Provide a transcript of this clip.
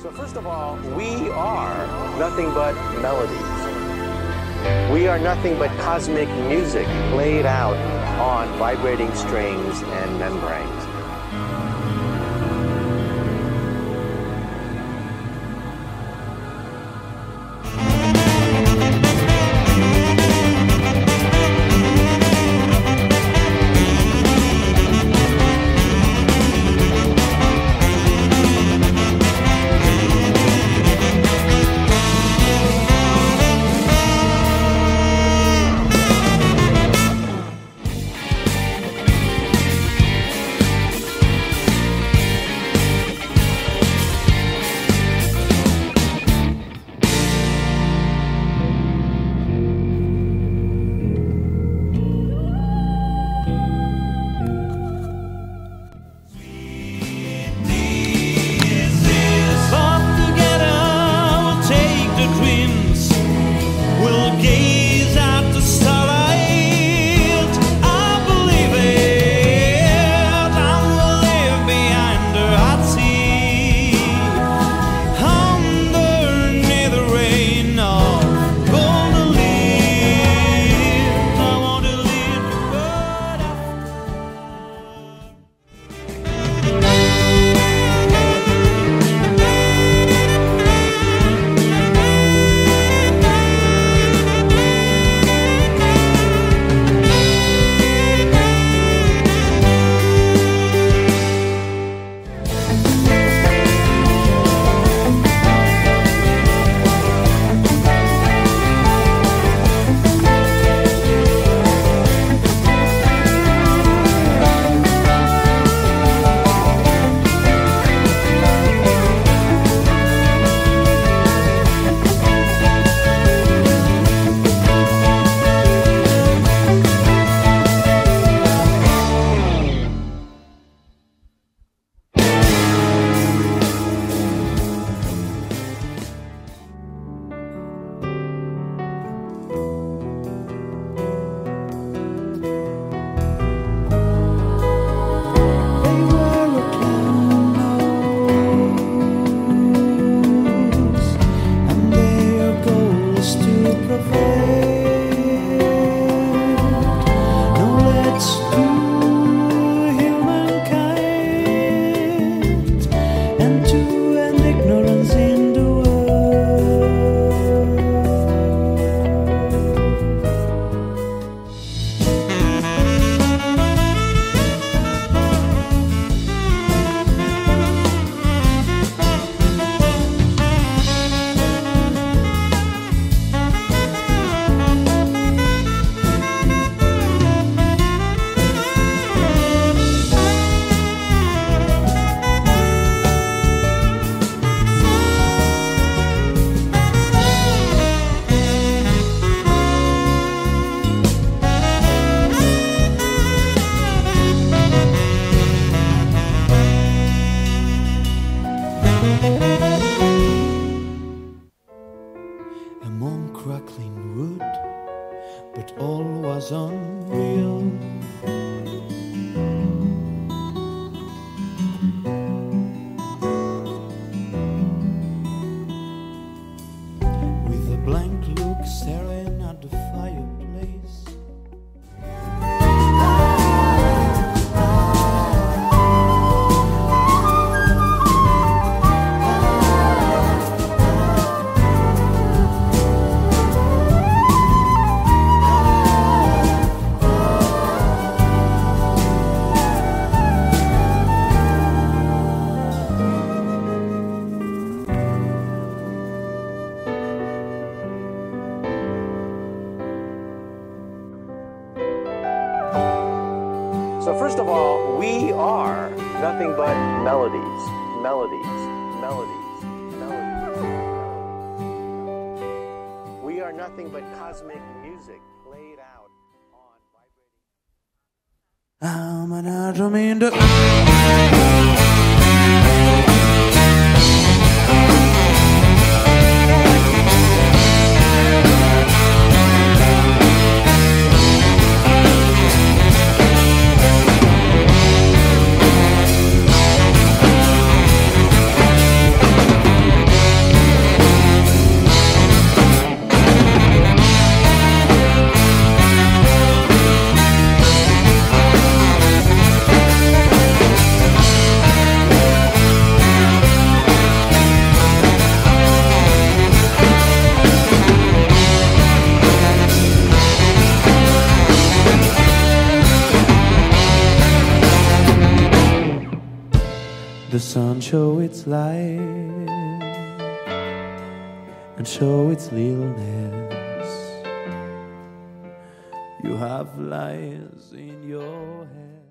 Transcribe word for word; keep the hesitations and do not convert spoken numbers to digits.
So first of all, we are nothing but melodies. We are nothing but cosmic music played out on vibrating strings and membranes. Among crackling wood, but all was unreal. With a blank look staring at the fireplace. So first of all, we are nothing but melodies, melodies, melodies, melodies. We are nothing but cosmic music played out on vibrating. I'm an atom in the the sun show its light and show its littleness. You have lies in your head.